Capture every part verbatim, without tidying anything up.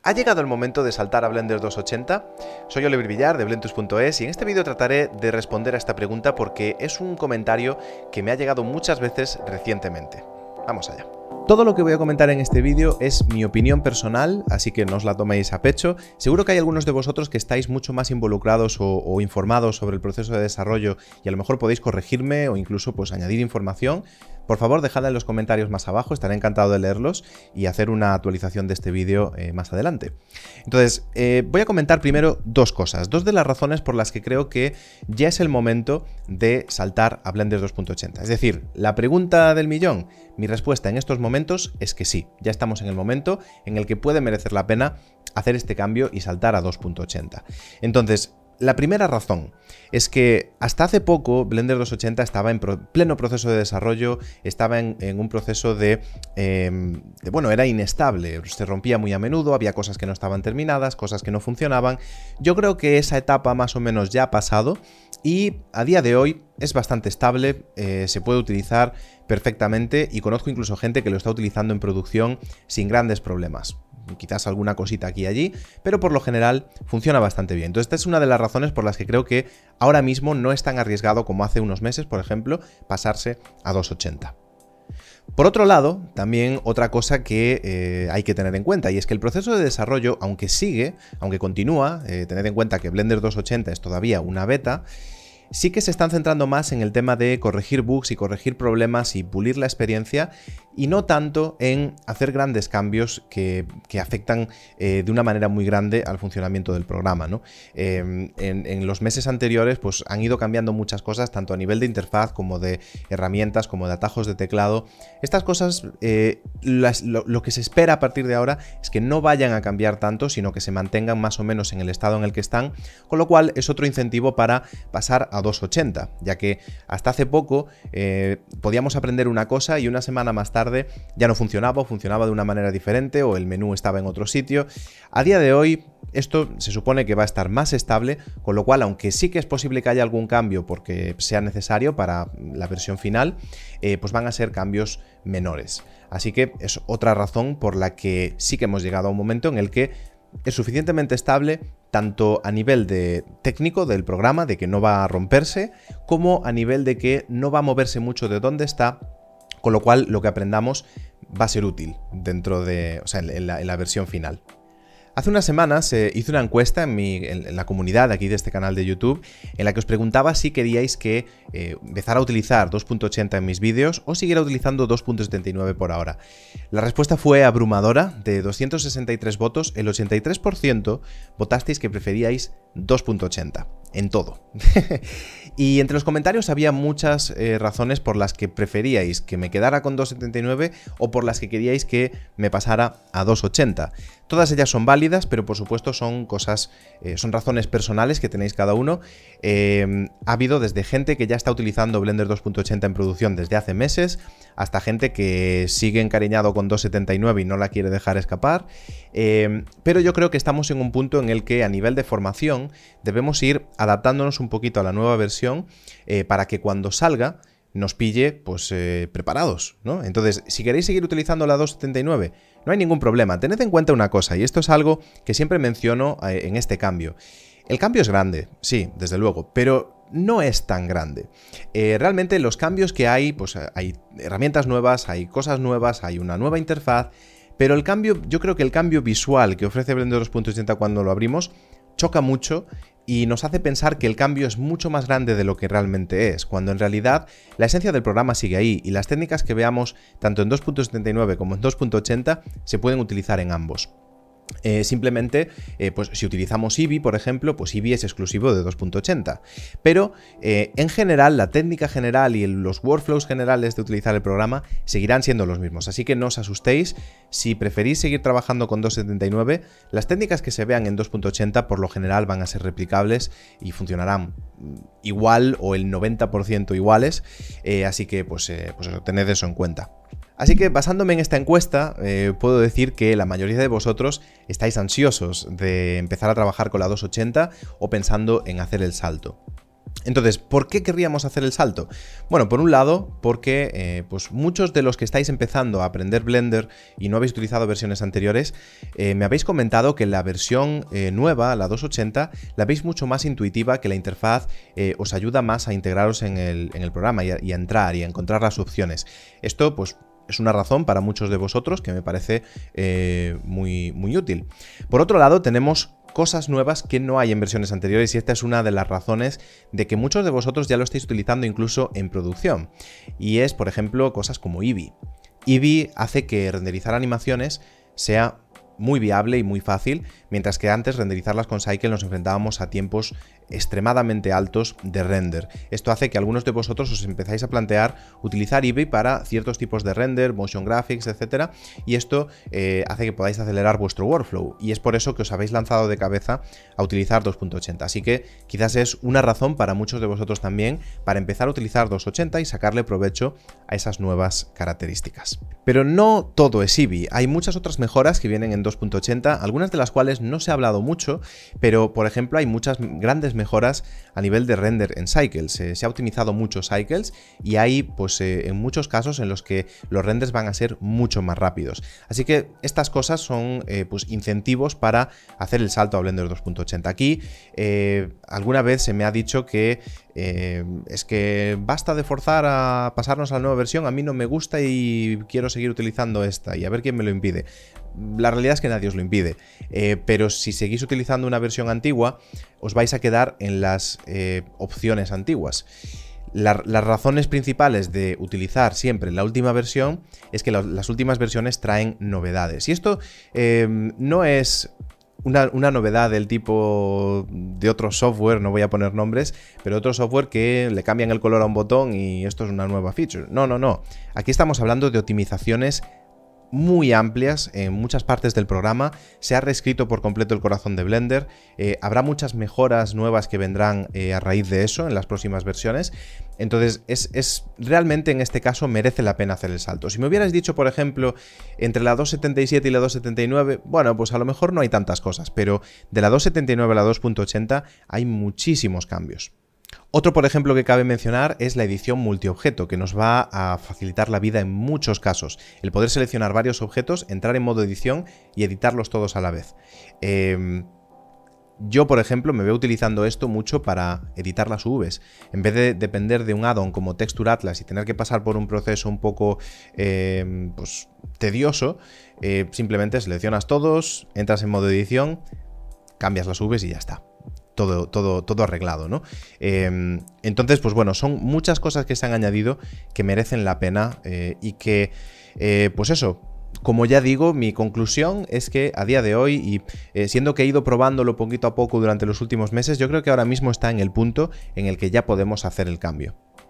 ¿Ha llegado el momento de saltar a Blender doscientos ochenta? Soy Oliver Villar de Blentus punto es y en este vídeo trataré de responder a esta pregunta porque es un comentario que me ha llegado muchas veces recientemente. Vamos allá. Todo lo que voy a comentar en este vídeo es mi opinión personal, así que no os la toméis a pecho. Seguro que hay algunos de vosotros que estáis mucho más involucrados o, o informados sobre el proceso de desarrollo y a lo mejor podéis corregirme o incluso pues añadir información. Por favor, dejadla en los comentarios más abajo, estaré encantado de leerlos y hacer una actualización de este vídeo eh, más adelante. Entonces, eh, voy a comentar primero dos cosas, dos de las razones por las que creo que ya es el momento de saltar a Blender dos punto ochenta. Es decir, la pregunta del millón, mi respuesta en estos momentos es que sí, ya estamos en el momento en el que puede merecer la pena hacer este cambio y saltar a dos punto ochenta. Entonces, la primera razón es que hasta hace poco Blender doscientos ochenta estaba en pro pleno proceso de desarrollo, estaba en, en un proceso de, eh, de, bueno, era inestable, se rompía muy a menudo, había cosas que no estaban terminadas, cosas que no funcionaban. Yo creo que esa etapa más o menos ya ha pasado y a día de hoy es bastante estable, eh, se puede utilizar perfectamente y conozco incluso gente que lo está utilizando en producción sin grandes problemas. Quizás alguna cosita aquí y allí, pero por lo general funciona bastante bien. Entonces esta es una de las razones por las que creo que ahora mismo no es tan arriesgado como hace unos meses, por ejemplo, pasarse a doscientos ochenta. Por otro lado, también otra cosa que eh, hay que tener en cuenta, y es que el proceso de desarrollo, aunque sigue, aunque continúa, eh, tened en cuenta que Blender doscientos ochenta es todavía una beta, sí que se están centrando más en el tema de corregir bugs y corregir problemas y pulir la experiencia y no tanto en hacer grandes cambios que, que afectan eh, de una manera muy grande al funcionamiento del programa, ¿no? Eh, en, en los meses anteriores pues han ido cambiando muchas cosas, tanto a nivel de interfaz como de herramientas, como de atajos de teclado. Estas cosas, eh, las, lo, lo que se espera a partir de ahora es que no vayan a cambiar tanto, sino que se mantengan más o menos en el estado en el que están, con lo cual es otro incentivo para pasar a doscientos ochenta, ya que hasta hace poco eh, podíamos aprender una cosa y una semana más tarde ya no funcionaba o funcionaba de una manera diferente o el menú estaba en otro sitio. A día de hoy esto se supone que va a estar más estable, con lo cual aunque sí que es posible que haya algún cambio porque sea necesario para la versión final, eh, pues van a ser cambios menores. Así que es otra razón por la que sí que hemos llegado a un momento en el que es suficientemente estable tanto a nivel de técnico del programa, de que no va a romperse, como a nivel de que no va a moverse mucho de donde está, con lo cual lo que aprendamos va a ser útil dentro de, o sea, en la, en la versión final. Hace unas semanas eh, hice una encuesta en, mi, en, en la comunidad aquí de este canal de YouTube en la que os preguntaba si queríais que eh, empezara a utilizar dos punto ochenta en mis vídeos o siguiera utilizando dos punto setenta y nueve por ahora. La respuesta fue abrumadora, de doscientos sesenta y tres votos, el ochenta y tres por ciento votasteis que preferíais dos punto ochenta. En todo. Y entre los comentarios había muchas eh, razones por las que preferíais que me quedara con doscientos setenta y nueve o por las que queríais que me pasara a doscientos ochenta. Todas ellas son válidas, pero por supuesto son cosas, eh, son razones personales que tenéis cada uno. Eh, ha habido desde gente que ya está utilizando Blender dos punto ochenta en producción desde hace meses, hasta gente que sigue encariñado con doscientos setenta y nueve y no la quiere dejar escapar. Eh, pero yo creo que estamos en un punto en el que a nivel de formación debemos ir adaptándonos un poquito a la nueva versión eh, para que cuando salga nos pille pues eh, preparados, ¿no? Entonces, si queréis seguir utilizando la doscientos setenta y nueve, no hay ningún problema. Tened en cuenta una cosa, y esto es algo que siempre menciono eh, en este cambio. El cambio es grande, sí, desde luego, pero no es tan grande. Eh, realmente los cambios que hay, pues hay herramientas nuevas, hay cosas nuevas, hay una nueva interfaz, pero el cambio, yo creo que el cambio visual que ofrece Blender dos punto ochenta cuando lo abrimos choca mucho y nos hace pensar que el cambio es mucho más grande de lo que realmente es, cuando en realidad la esencia del programa sigue ahí y las técnicas que veamos tanto en dos punto setenta y nueve como en dos punto ochenta se pueden utilizar en ambos. Eh, simplemente, eh, pues si utilizamos Eevee, por ejemplo, pues Eevee es exclusivo de dos punto ochenta. Pero eh, en general, la técnica general y el, los workflows generales de utilizar el programa seguirán siendo los mismos. Así que no os asustéis, si preferís seguir trabajando con doscientos setenta y nueve, las técnicas que se vean en dos punto ochenta por lo general van a ser replicables y funcionarán igual o el noventa por ciento iguales. Eh, así que pues, eh, pues tened eso en cuenta. Así que basándome en esta encuesta, eh, puedo decir que la mayoría de vosotros estáis ansiosos de empezar a trabajar con la doscientos ochenta o pensando en hacer el salto. Entonces, ¿por qué querríamos hacer el salto? Bueno, por un lado, porque eh, pues muchos de los que estáis empezando a aprender Blender y no habéis utilizado versiones anteriores, eh, me habéis comentado que la versión eh, nueva, la doscientos ochenta, la veis mucho más intuitiva, que la interfaz eh, os ayuda más a integraros en el, en el programa y a, y a entrar y a encontrar las opciones. Esto, pues, es una razón para muchos de vosotros que me parece eh, muy, muy útil. Por otro lado, tenemos cosas nuevas que no hay en versiones anteriores y esta es una de las razones de que muchos de vosotros ya lo estáis utilizando incluso en producción. Y es, por ejemplo, cosas como Eevee. Eevee hace que renderizar animaciones sea muy viable y muy fácil, mientras que antes renderizarlas con Cycle nos enfrentábamos a tiempos extremadamente altos de render. Esto hace que algunos de vosotros os empezáis a plantear utilizar Eevee para ciertos tipos de render, motion graphics, etcétera, y esto eh, hace que podáis acelerar vuestro workflow, y es por eso que os habéis lanzado de cabeza a utilizar dos punto ochenta. Así que quizás es una razón para muchos de vosotros también para empezar a utilizar dos punto ochenta y sacarle provecho a esas nuevas características. Pero no todo es Eevee, hay muchas otras mejoras que vienen en dos punto ochenta, algunas de las cuales no se ha hablado mucho, pero por ejemplo hay muchas grandes mejoras a nivel de render en Cycles. Eh, se ha optimizado mucho Cycles y hay pues eh, en muchos casos en los que los renders van a ser mucho más rápidos. Así que estas cosas son eh, pues incentivos para hacer el salto a Blender dos punto ochenta. Aquí eh, alguna vez se me ha dicho que eh, es que basta de forzar a pasarnos a la nueva versión, a mí no me gusta y quiero seguir utilizando esta y a ver quién me lo impide. La realidad es que nadie os lo impide, eh, pero si seguís utilizando una versión antigua, os vais a quedar en las eh, opciones antiguas. La, las razones principales de utilizar siempre la última versión es que la, las últimas versiones traen novedades. Y esto eh, no es una, una novedad del tipo de otro software, no voy a poner nombres, pero otro software que le cambian el color a un botón y esto es una nueva feature. No, no, no. Aquí estamos hablando de optimizaciones muy amplias en muchas partes del programa. Se ha reescrito por completo el corazón de Blender, eh, habrá muchas mejoras nuevas que vendrán eh, a raíz de eso en las próximas versiones. Entonces es, es realmente en este caso merece la pena hacer el salto. Si me hubierais dicho, por ejemplo, entre la doscientos setenta y siete y la doscientos setenta y nueve, bueno, pues a lo mejor no hay tantas cosas, pero de la doscientos setenta y nueve a la dos punto ochenta hay muchísimos cambios. Otro, por ejemplo, que cabe mencionar es la edición multiobjeto, que nos va a facilitar la vida en muchos casos. El poder seleccionar varios objetos, entrar en modo edición y editarlos todos a la vez. Eh, yo, por ejemplo, me veo utilizando esto mucho para editar las U Vs. En vez de depender de un add-on como Texture Atlas y tener que pasar por un proceso un poco eh, pues, tedioso, eh, simplemente seleccionas todos, entras en modo edición, cambias las U Vs y ya está. Todo, todo, todo arreglado, ¿no? Eh, entonces, pues bueno, son muchas cosas que se han añadido que merecen la pena eh, y que, eh, pues eso, como ya digo, mi conclusión es que a día de hoy, y eh, siendo que he ido probándolo poquito a poco durante los últimos meses, yo creo que ahora mismo está en el punto en el que ya podemos hacer el cambio.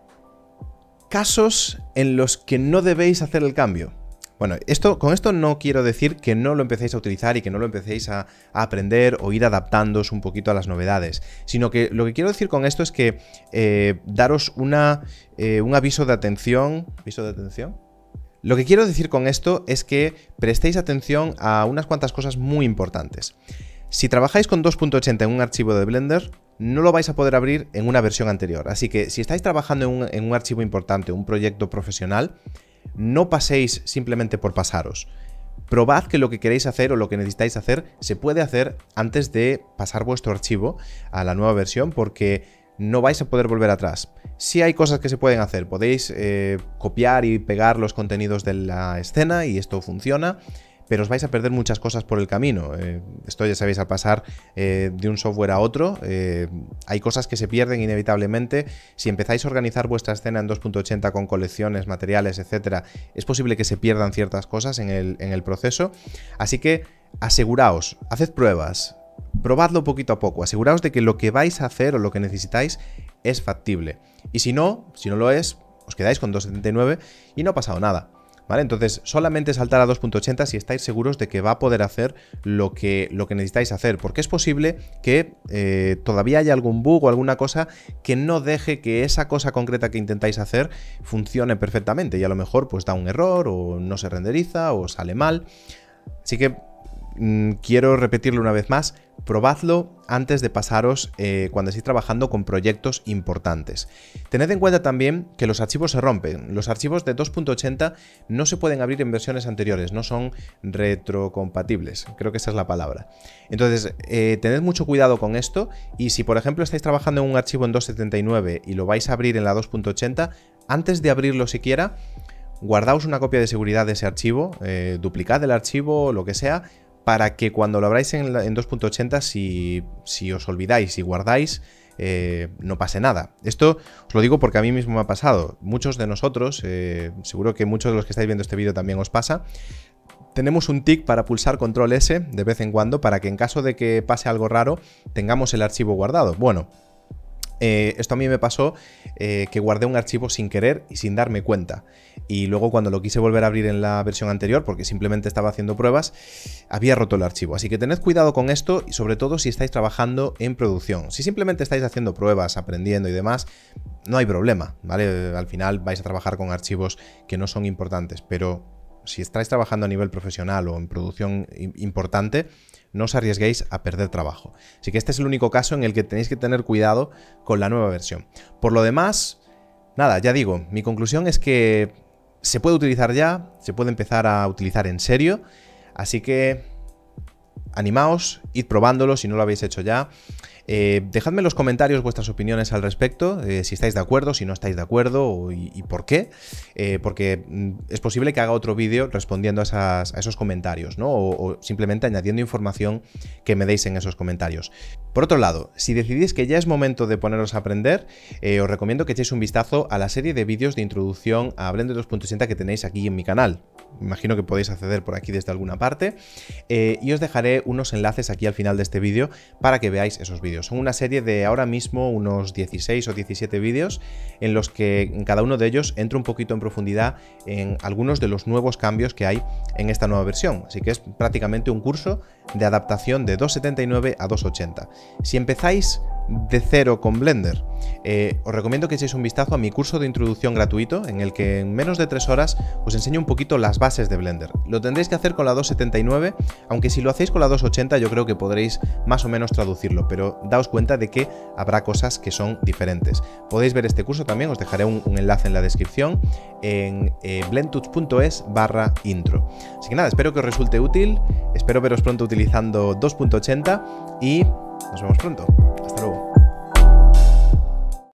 Casos en los que no debéis hacer el cambio. Bueno, esto, con esto no quiero decir que no lo empecéis a utilizar y que no lo empecéis a, a aprender o ir adaptándoos un poquito a las novedades, sino que lo que quiero decir con esto es que eh, daros una, eh, un aviso de atención. ¿Aviso de atención? Lo que quiero decir con esto es que prestéis atención a unas cuantas cosas muy importantes. Si trabajáis con dos punto ochenta en un archivo de Blender, no lo vais a poder abrir en una versión anterior. Así que si estáis trabajando en un, en un archivo importante, un proyecto profesional, no paséis simplemente por pasaros. Probad que lo que queréis hacer o lo que necesitáis hacer se puede hacer antes de pasar vuestro archivo a la nueva versión, porque no vais a poder volver atrás. Sí hay cosas que se pueden hacer, podéis eh, copiar y pegar los contenidos de la escena y esto funciona, pero os vais a perder muchas cosas por el camino. Eh, esto ya sabéis, al pasar eh, de un software a otro, eh, hay cosas que se pierden inevitablemente. Si empezáis a organizar vuestra escena en dos punto ochenta con colecciones, materiales, etcétera, es posible que se pierdan ciertas cosas en el, en el proceso. Así que aseguraos, haced pruebas, probadlo poquito a poco, aseguraos de que lo que vais a hacer o lo que necesitáis es factible. Y si no, si no lo es, os quedáis con doscientos setenta y nueve y no ha pasado nada. ¿Vale? Entonces, solamente saltar a dos punto ochenta si estáis seguros de que va a poder hacer lo que, lo que necesitáis hacer, porque es posible que eh, todavía haya algún bug o alguna cosa que no deje que esa cosa concreta que intentáis hacer funcione perfectamente y a lo mejor pues da un error o no se renderiza o sale mal. Así que mmm, quiero repetirlo una vez más, probadlo antes de pasaros eh, cuando estéis trabajando con proyectos importantes. Tened en cuenta también que los archivos se rompen. Los archivos de dos punto ochenta no se pueden abrir en versiones anteriores, no son retrocompatibles, creo que esa es la palabra. Entonces, eh, tened mucho cuidado con esto, y si por ejemplo estáis trabajando en un archivo en dos punto setenta y nueve y lo vais a abrir en la dos punto ochenta, antes de abrirlo siquiera, guardaos una copia de seguridad de ese archivo, eh, duplicad el archivo, lo que sea, para que cuando lo abráis en, en dos punto ochenta, si, si os olvidáis y guardáis, eh, no pase nada. Esto os lo digo porque a mí mismo me ha pasado. Muchos de nosotros, eh, seguro que muchos de los que estáis viendo este vídeo también os pasa, tenemos un tic para pulsar control ese de vez en cuando para que en caso de que pase algo raro tengamos el archivo guardado. Bueno, Eh, esto a mí me pasó eh, que guardé un archivo sin querer y sin darme cuenta, y luego cuando lo quise volver a abrir en la versión anterior, porque simplemente estaba haciendo pruebas, había roto el archivo. Así que tened cuidado con esto, y sobre todo si estáis trabajando en producción. Si simplemente estáis haciendo pruebas, aprendiendo y demás, no hay problema, ¿vale? Al final vais a trabajar con archivos que no son importantes, pero si estáis trabajando a nivel profesional o en producción importante, no os arriesguéis a perder trabajo. Así que este es el único caso en el que tenéis que tener cuidado con la nueva versión. Por lo demás, nada, ya digo, mi conclusión es que se puede utilizar ya, se puede empezar a utilizar en serio, así que animaos, id probándolo si no lo habéis hecho ya. Eh, dejadme en los comentarios vuestras opiniones al respecto, eh, si estáis de acuerdo, si no estáis de acuerdo o, y, y por qué, eh, porque mm, es posible que haga otro vídeo respondiendo a, esas, a esos comentarios, ¿no? O, o simplemente añadiendo información que me deis en esos comentarios. Por otro lado, si decidís que ya es momento de poneros a aprender, eh, os recomiendo que echéis un vistazo a la serie de vídeos de introducción a Blender dos punto ochenta que tenéis aquí en mi canal. Imagino que podéis acceder por aquí desde alguna parte, eh, y os dejaré unos enlaces aquí al final de este vídeo para que veáis esos vídeos. Son una serie de ahora mismo unos dieciséis o diecisiete vídeos en los que en cada uno de ellos entro un poquito en profundidad en algunos de los nuevos cambios que hay en esta nueva versión. Así que es prácticamente un curso de adaptación de dos punto setenta y nueve a dos punto ochenta. Si empezáis de cero con Blender, eh, os recomiendo que echéis un vistazo a mi curso de introducción gratuito, en el que en menos de tres horas os enseño un poquito las bases de Blender. Lo tendréis que hacer con la dos punto setenta y nueve, aunque si lo hacéis con la dos punto ochenta yo creo que podréis más o menos traducirlo, pero daos cuenta de que habrá cosas que son diferentes. Podéis ver este curso también, os dejaré un, un enlace en la descripción en eh, blendtools punto es barra intro. Así que nada, espero que os resulte útil, espero veros pronto utilizando dos punto ochenta y nos vemos pronto. Hasta luego.